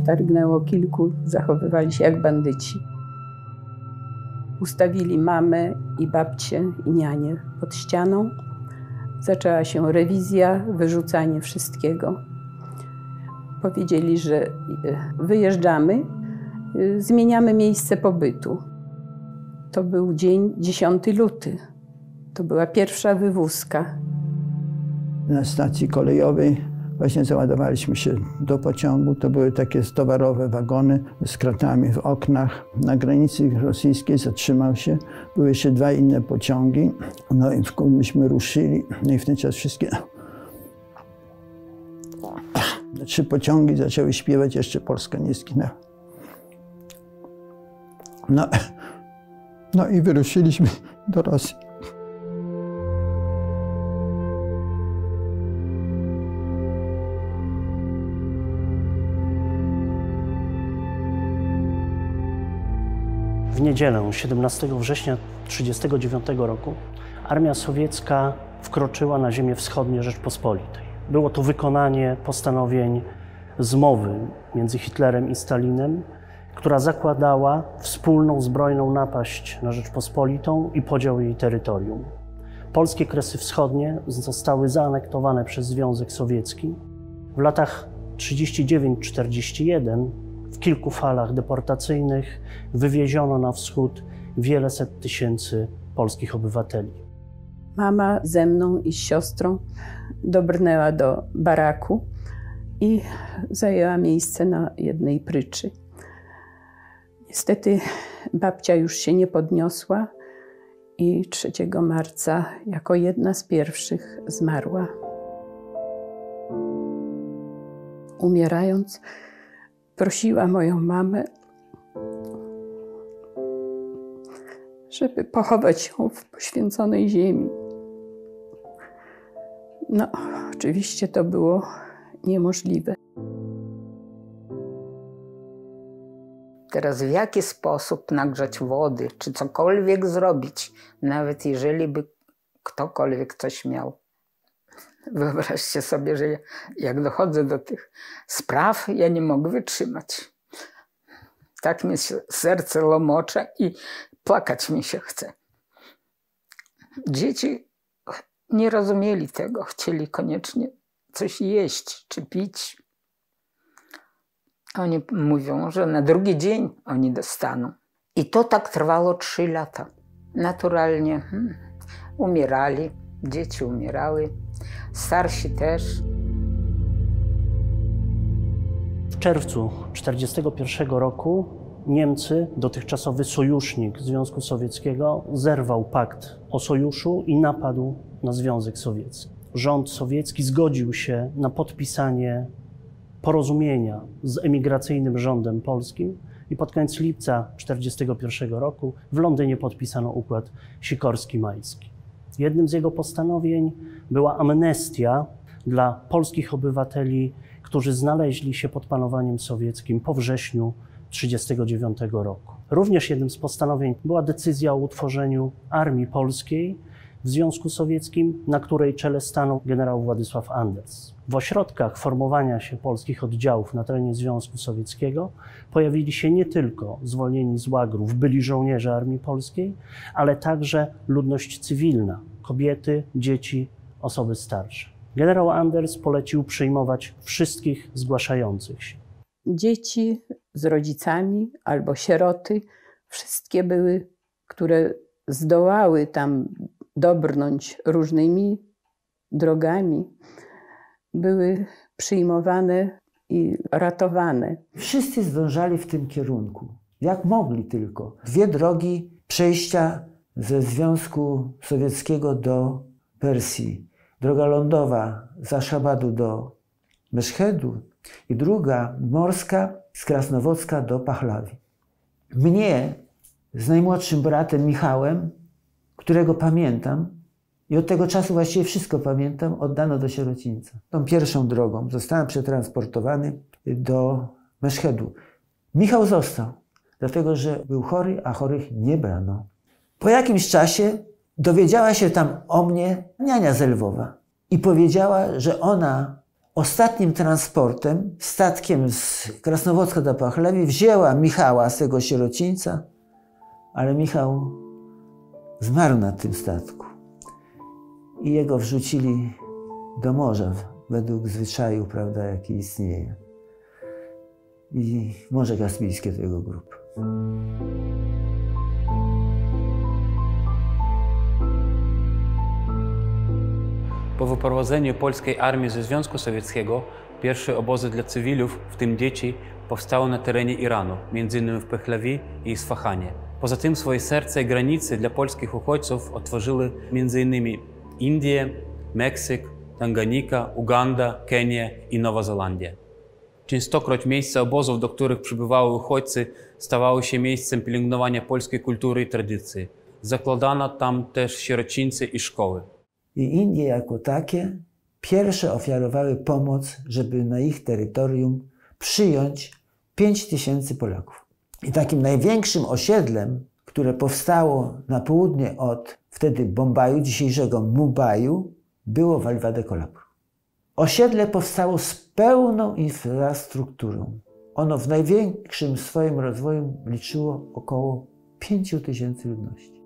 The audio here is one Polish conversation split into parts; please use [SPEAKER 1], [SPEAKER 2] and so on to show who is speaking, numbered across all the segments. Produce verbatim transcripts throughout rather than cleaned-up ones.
[SPEAKER 1] Targnęło kilku, zachowywali się jak bandyci. Ustawili mamę i babcię i nianię pod ścianą. Zaczęła się rewizja, wyrzucanie wszystkiego. Powiedzieli, że wyjeżdżamy, zmieniamy miejsce pobytu. To był dzień dziesiąty lutego. To była pierwsza wywózka.
[SPEAKER 2] Na stacji kolejowej właśnie załadowaliśmy się do pociągu. To były takie towarowe wagony z kratami w oknach. Na granicy rosyjskiej zatrzymał się. Były jeszcze dwa inne pociągi. No i myśmy ruszyli. No i w ten czas wszystkie trzy pociągi zaczęły śpiewać Jeszcze Polska nie zginęła. No, no i wyruszyliśmy do Rosji.
[SPEAKER 3] W niedzielę siedemnastego września tysiąc dziewięćset trzydziestego dziewiątego roku armia sowiecka wkroczyła na ziemię wschodnie Rzeczpospolitej. Było to wykonanie postanowień zmowy między Hitlerem i Stalinem, która zakładała wspólną zbrojną napaść na Rzeczpospolitą i podział jej terytorium. Polskie Kresy Wschodnie zostały zaanektowane przez Związek Sowiecki. W latach trzydziestym dziewiątym do czterdziestego pierwszego w kilku falach deportacyjnych wywieziono na wschód wiele set tysięcy polskich obywateli.
[SPEAKER 1] Mama ze mną i z siostrą dobrnęła do baraku i zajęła miejsce na jednej pryczy. Niestety babcia już się nie podniosła i trzeciego marca jako jedna z pierwszych zmarła. Umierając, prosiła moją mamę, żeby pochować ją w poświęconej ziemi. No, oczywiście to było niemożliwe.
[SPEAKER 4] Teraz w jaki sposób nagrzać wody, czy cokolwiek zrobić, nawet jeżeli by ktokolwiek coś miał. Wyobraźcie sobie, że ja, jak dochodzę do tych spraw, ja nie mogę wytrzymać. Tak mi się serce łomocze i płakać mi się chce. Dzieci nie rozumieli tego, chcieli koniecznie coś jeść czy pić. Oni mówią, że na drugi dzień oni dostaną. I to tak trwało trzy lata. Naturalnie hmm, umierali, dzieci umierały, starsi też.
[SPEAKER 3] W czerwcu tysiąc dziewięćset czterdziestego pierwszego roku Niemcy, dotychczasowy sojusznik Związku Sowieckiego, zerwał pakt o sojuszu i napadł na Związek Sowiecki. Rząd sowiecki zgodził się na podpisanie porozumienia z emigracyjnym rządem polskim i pod koniec lipca tysiąc dziewięćset czterdziestego pierwszego roku w Londynie podpisano układ Sikorski-Majski. Jednym z jego postanowień była amnestia dla polskich obywateli, którzy znaleźli się pod panowaniem sowieckim po wrześniu tysiąc dziewięćset trzydziestego dziewiątego roku. Również jednym z postanowień była decyzja o utworzeniu Armii Polskiej w Związku Sowieckim, na której czele stanął generał Władysław Anders. W ośrodkach formowania się polskich oddziałów na terenie Związku Sowieckiego pojawili się nie tylko zwolnieni z łagrów, byli żołnierze Armii Polskiej, ale także ludność cywilna, kobiety, dzieci, osoby starsze. Generał Anders polecił przyjmować wszystkich zgłaszających się.
[SPEAKER 1] Dzieci z rodzicami albo sieroty, wszystkie były, które zdołały tam dobrnąć różnymi drogami, były przyjmowane i ratowane.
[SPEAKER 5] Wszyscy zdążali w tym kierunku, jak mogli tylko. Dwie drogi przejścia ze Związku Sowieckiego do Persji. Droga lądowa z Aszchabadu do Meszhedu i druga morska z Krasnowocka do Pachlawi. Mnie z najmłodszym bratem Michałem, którego pamiętam i od tego czasu właściwie wszystko pamiętam, oddano do sierocińca. Tą pierwszą drogą zostałem przetransportowany do Meszhedu. Michał został, dlatego że był chory, a chorych nie brano. Po jakimś czasie dowiedziała się tam o mnie niania z Lwowa i powiedziała, że ona ostatnim transportem, statkiem z Krasnowodska do Pachlewi, wzięła Michała z tego sierocińca, ale Michał zmarł na tym statku i jego wrzucili do morza według zwyczaju, prawda, jaki istnieje. I Morze Kaspijskie to jego grób.
[SPEAKER 6] Po wyprowadzeniu polskiej armii ze Związku Sowieckiego pierwsze obozy dla cywilów, w tym dzieci, powstały na terenie Iranu, między innymi w Pechlewi i Isfahanie. Poza tym swoje serce i granice dla polskich uchodźców otworzyły między innymi Indie, Meksyk, Tanganika, Uganda, Kenia i Nowa Zelandia. Częstokroć miejsca obozów, do których przybywały uchodźcy, stawały się miejscem pielęgnowania polskiej kultury i tradycji. Zakładano tam też sierocińce i szkoły.
[SPEAKER 5] I Indie jako takie pierwsze ofiarowały pomoc, żeby na ich terytorium przyjąć pięć tysięcy Polaków. I takim największym osiedlem, które powstało na południe od wtedy Bombaju, dzisiejszego Mumbaiu, było Walwade Kolhapur. Osiedle powstało z pełną infrastrukturą. Ono w największym swoim rozwoju liczyło około pięć tysięcy ludności.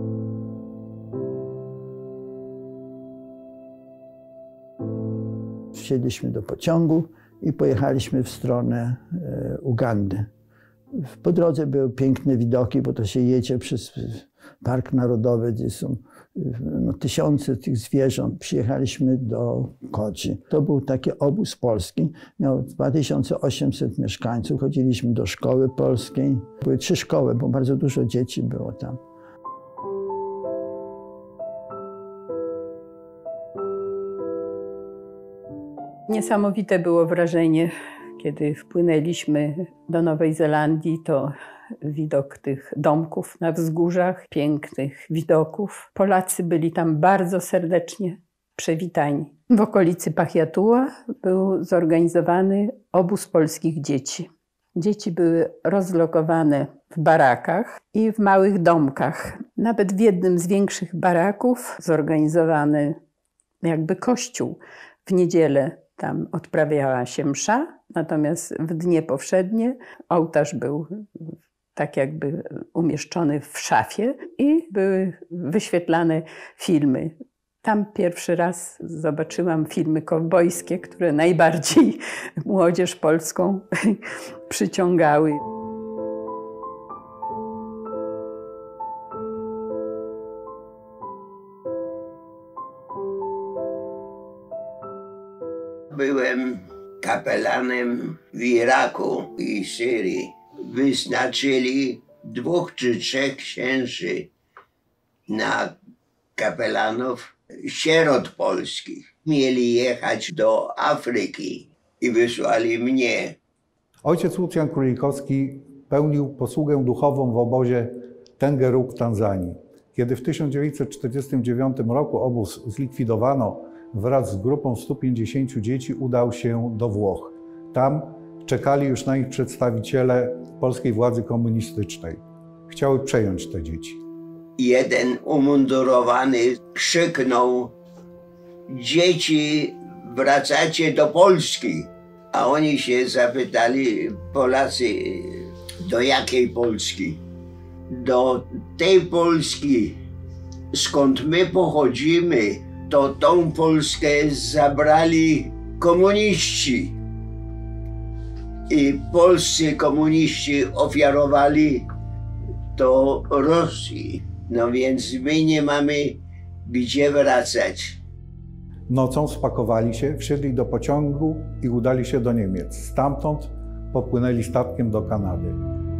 [SPEAKER 2] Wsiedliśmy do pociągu i pojechaliśmy w stronę e, Ugandy. Po drodze były piękne widoki, bo to się jedzie przez Park Narodowy, gdzie są no, tysiące tych zwierząt. Przyjechaliśmy do Kodzi. To był taki obóz polski. Miał dwa tysiące osiemset mieszkańców. Chodziliśmy do szkoły polskiej. Były trzy szkoły, bo bardzo dużo dzieci było tam.
[SPEAKER 1] Niesamowite było wrażenie, kiedy wpłynęliśmy do Nowej Zelandii, to widok tych domków na wzgórzach, pięknych widoków. Polacy byli tam bardzo serdecznie przywitani. W okolicy Pachiatua był zorganizowany obóz polskich dzieci. Dzieci były rozlokowane w barakach i w małych domkach. Nawet w jednym z większych baraków zorganizowany jakby kościół. W niedzielę tam odprawiała się msza, natomiast w dnie powszednie ołtarz był tak jakby umieszczony w szafie i były wyświetlane filmy. Tam pierwszy raz zobaczyłam filmy kowbojskie, które najbardziej młodzież polską przyciągały.
[SPEAKER 7] Byłem kapelanem w Iraku i Syrii. Wyznaczyli dwóch czy trzech księży na kapelanów sierot polskich. Mieli jechać do Afryki i wysłali mnie.
[SPEAKER 8] Ojciec Lucjan Królikowski pełnił posługę duchową w obozie Tengeruk w Tanzanii. Kiedy w tysiąc dziewięćset czterdziestym dziewiątym roku obóz zlikwidowano, wraz z grupą stu pięćdziesięciu dzieci udał się do Włoch. Tam czekali już na nich przedstawiciele polskiej władzy komunistycznej. Chciały przejąć te dzieci.
[SPEAKER 7] Jeden umundurowany krzyknął: dzieci, wracacie do Polski. A oni się zapytali, Polacy, do jakiej Polski? Do tej Polski, skąd my pochodzimy. To tą Polskę zabrali komuniści. I polscy komuniści ofiarowali to Rosji. No więc my nie mamy gdzie wracać.
[SPEAKER 8] Nocą spakowali się, wsiedli do pociągu i udali się do Niemiec. Stamtąd popłynęli statkiem do Kanady.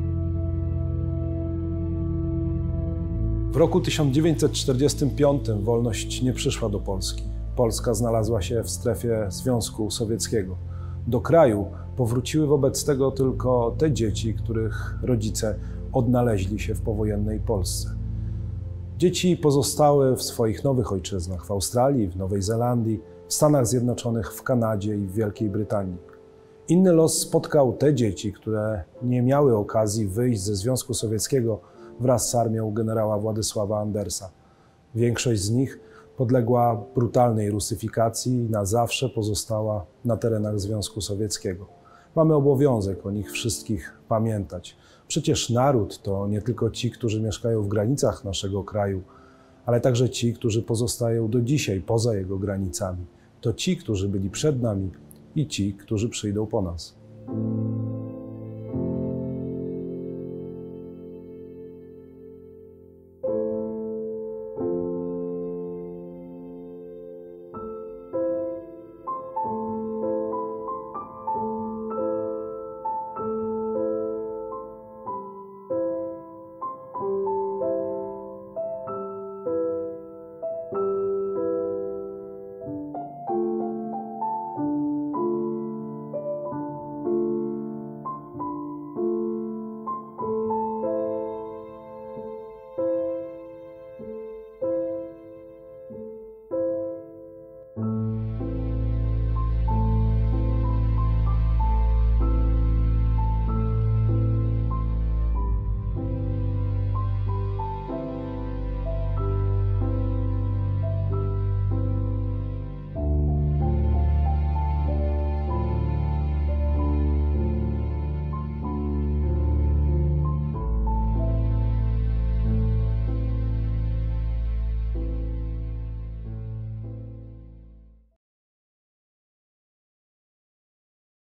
[SPEAKER 9] W roku tysiąc dziewięćset czterdziestym piątym wolność nie przyszła do Polski. Polska znalazła się w strefie Związku Sowieckiego. Do kraju powróciły wobec tego tylko te dzieci, których rodzice odnaleźli się w powojennej Polsce. Dzieci pozostały w swoich nowych ojczyznach, w Australii, w Nowej Zelandii, w Stanach Zjednoczonych, w Kanadzie i w Wielkiej Brytanii. Inny los spotkał te dzieci, które nie miały okazji wyjść ze Związku Sowieckiego wraz z armią generała Władysława Andersa. Większość z nich podległa brutalnej rusyfikacji i na zawsze pozostała na terenach Związku Sowieckiego. Mamy obowiązek o nich wszystkich pamiętać. Przecież naród to nie tylko ci, którzy mieszkają w granicach naszego kraju, ale także ci, którzy pozostają do dzisiaj poza jego granicami. To ci, którzy byli przed nami i ci, którzy przyjdą po nas.